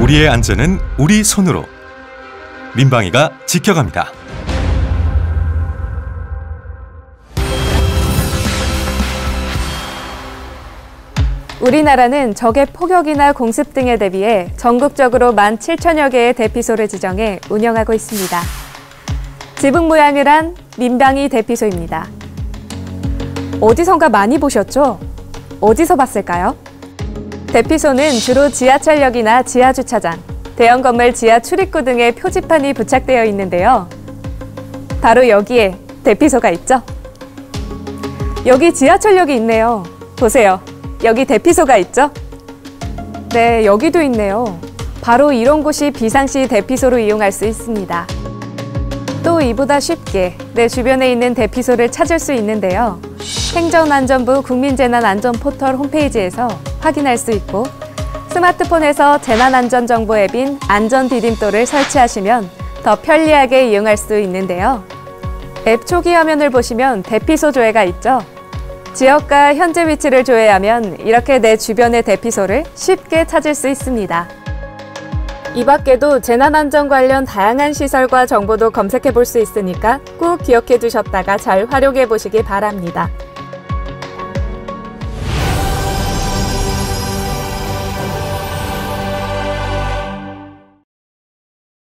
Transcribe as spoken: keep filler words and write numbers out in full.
우리의 안전은 우리 손으로. 민방위가 지켜갑니다. 우리나라는 적의 포격이나 공습 등에 대비해 전국적으로 만 칠천여 개의 대피소를 지정해 운영하고 있습니다. 지붕 모양을 한 민방위 대피소입니다. 어디선가 많이 보셨죠? 어디서 봤을까요? 대피소는 주로 지하철역이나 지하주차장, 대형 건물 지하 출입구 등의 표지판이 부착되어 있는데요. 바로 여기에 대피소가 있죠? 여기 지하철역이 있네요. 보세요. 여기 대피소가 있죠? 네, 여기도 있네요. 바로 이런 곳이 비상시 대피소로 이용할 수 있습니다. 또 이보다 쉽게 내 주변에 있는 대피소를 찾을 수 있는데요. 행정안전부 국민재난안전포털 홈페이지에서 확인할 수 있고, 스마트폰에서 재난안전정보 앱인 안전디딤돌을 설치하시면 더 편리하게 이용할 수 있는데요. 앱 초기 화면을 보시면 대피소 조회가 있죠. 지역과 현재 위치를 조회하면 이렇게 내 주변의 대피소를 쉽게 찾을 수 있습니다. 이 밖에도 재난안전 관련 다양한 시설과 정보도 검색해 볼 수 있으니까 꼭 기억해 두셨다가 잘 활용해 보시기 바랍니다.